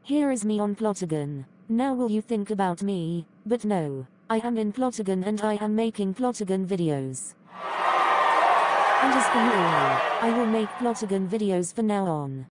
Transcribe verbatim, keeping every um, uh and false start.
Here is me on Plotagon. Now will you think about me? But no. I am in Plotagon and I am making Plotagon videos. And as for you all, I will make Plotagon videos from now on.